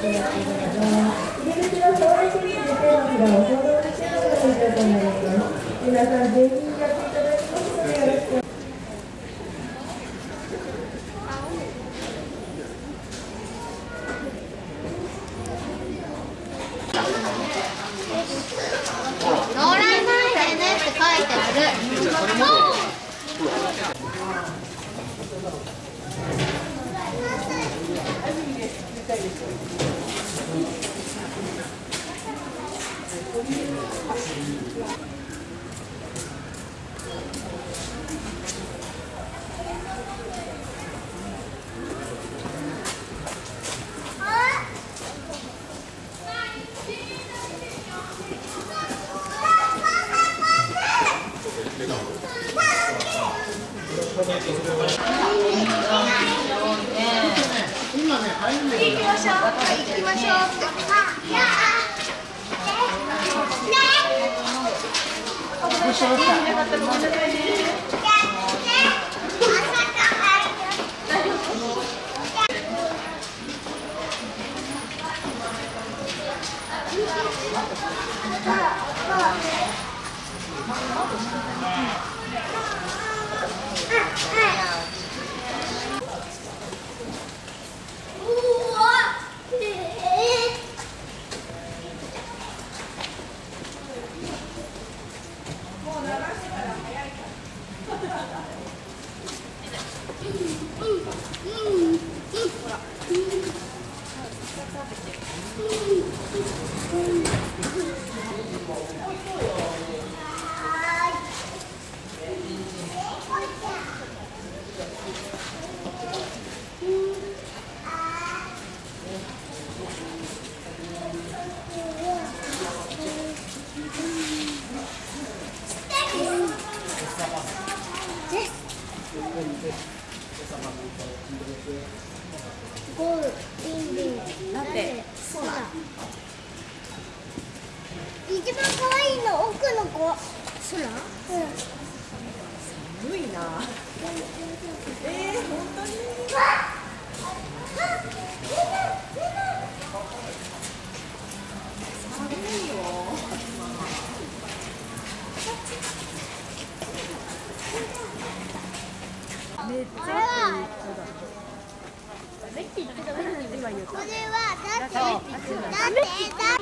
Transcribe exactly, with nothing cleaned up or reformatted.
皆さんぜひやっていただきますのでよろしく。 ローラーサインのやつ書いてある。 今ね、入るんだよ。行きましょう。行きましょゴールリンリンラテそうだ。一番可愛いの奥の子。空？うん。 寒いな。えー、本当に。寒いよ。めっちゃいい子だ。 これはだってだってだ